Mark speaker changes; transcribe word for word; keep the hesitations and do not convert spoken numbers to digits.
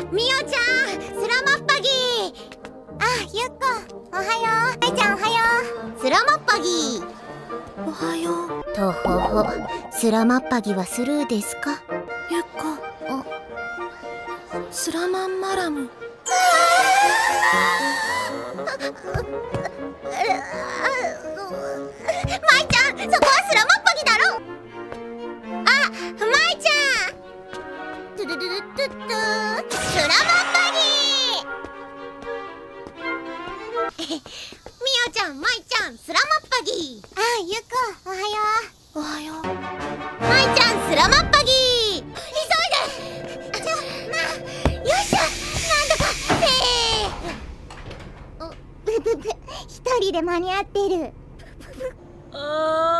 Speaker 1: みおちゃん、スラマッパギー。あ、ゆっこ、おはよう。あいちゃん、おはよう。スラマッパギー。
Speaker 2: おはよう。
Speaker 1: とほほ、スラマッパギはスルーですか？
Speaker 2: ゆっこ。スラマンマラム。
Speaker 1: まいちゃん、そこはスラマッパギだろ。あ、まいちゃん。トゥルルルトゥットゥ、スラマッパギー。みおちゃん、まいちゃん、スラマッパギー。あ、ゆっこ、おはよ
Speaker 2: う。おはよう。
Speaker 1: まいちゃん、スラマッパギー。急いで。ちょ、まあ、よっしゃ、なんとか。せー。お、ぶぶぶ、一人で間に合ってる。
Speaker 2: あー。